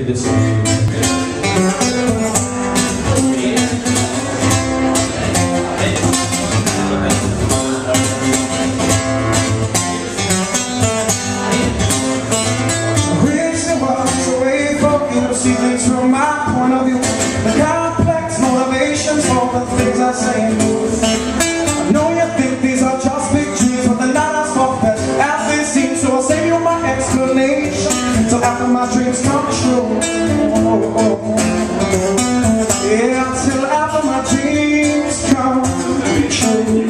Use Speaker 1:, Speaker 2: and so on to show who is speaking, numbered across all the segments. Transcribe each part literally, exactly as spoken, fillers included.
Speaker 1: disagree.
Speaker 2: See things from my point of view, the complex motivations for the things I say and do. I know you think these are just big dreams, but they're not as far as they seem. So I'll save you my explanation till after my dreams come true. Oh, oh, oh. Yeah, till after my dreams come true.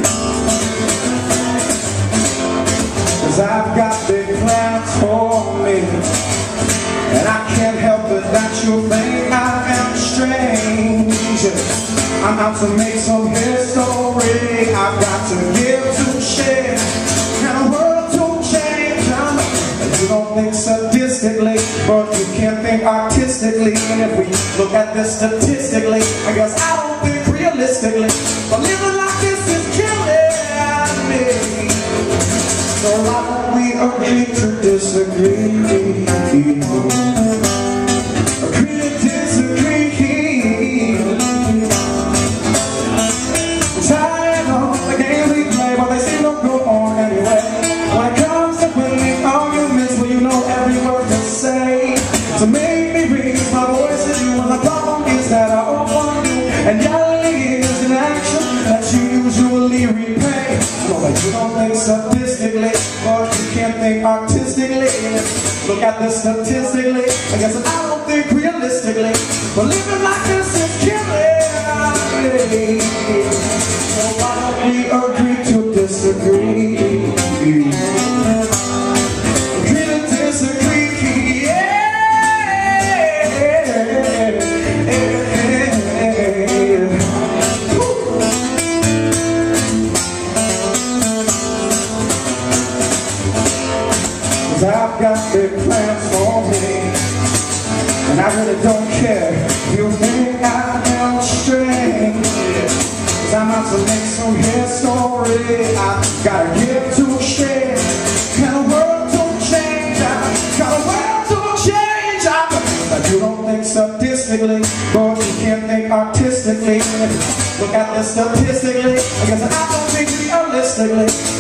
Speaker 2: 'Cause I've got big plans for me, and I can't help it that you think I am strange. I'm out to make some history. I've got to give to share, and a world to change. I know that you don't think sadistically, but you can't think artistically. And if we look at this statistically, I guess I don't think realistically. But living like this is killing me. So why don't we agree to disagree? Agree to disagree. Tired of the game we play, but they seem to go on anyway. When it comes to winning arguments, well, you know every word to say to make me raise my voice to you. And the problem is that I owe you, and yelling is an action that you usually repay. No, but you don't think sadistically, but you can't think artistically. Look at this statistically, I guess I don't think realistically. But living like this is killing me. So why don't we agree to disagree? Agree to disagree, yeah. I've got big plans for me, and I really don't care if you think I am strange. 'Cause I'm out to make some history. I've gotta give to share, and a world to change. I've got a world to change. I but you don't think statistically, but you can't think artistically. Look at this statistically, I guess I don't think realistically.